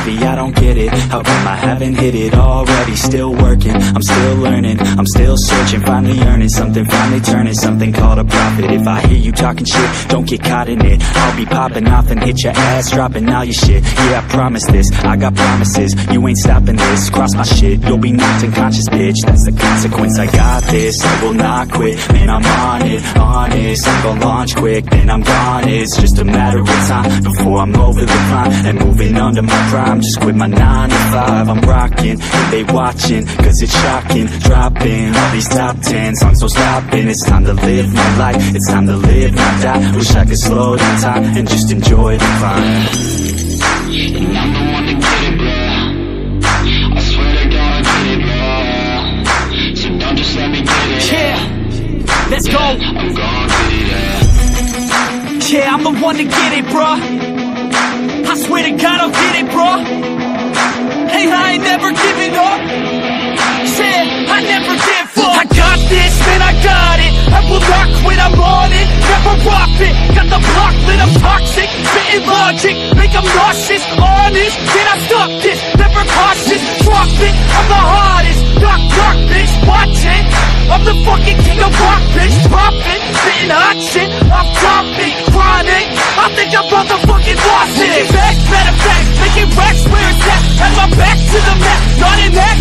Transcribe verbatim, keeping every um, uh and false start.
heavy, I don't get it. How come I haven't hit it already? Still working, I'm still learning, I'm still searching, finally earning something, finally turning something called a profit. If I hear you talking shit, don't get caught in it. I'll be popping off and hit your ass, dropping all your shit. Yeah, I promise this, I got promises, you ain't stopping this. Cross my shit, you'll be knocked unconscious, bitch. That's the consequence, I got this, I will not quit. Man, I'm on it, honest, I'm gon' launch quick, then I'm gone. It's just a matter of time before I'm over the climb and moving under my prime. Just quit my nine to five, I'm rocking, and they watching, cause it's shocking. Dropping all these top ten songs, so stopping. It's time to live my life, it's time to live, not die. Wish I could slow down time and just enjoy the climb. And I'm the one to get it, bro. I swear to God, I get it, bro. So don't just let me get it. Yeah, let's go. I'm gon' get it, yeah. Yeah, I'm the one to get it, bruh. I swear to God I'll get it, bruh. Hey, I ain't never giving up. Yeah, I never give up. I got this, man, I got it. I will not quit, I'm on it. Never rock it. Got the block lit, I'm toxic. Spitting logic, make them nauseous. Honest, can I stop this? Never cautious, drop it. I'm the hardest. Knock, knock, bitch, watch it. I'm the fucking king of rock, bitch. Pop it, spitting hot shit. I'm topic, chronic. I think I'm motherfucking lost it. Making back, matter of fact, making racks where it's at. Had my back to the map, not in that.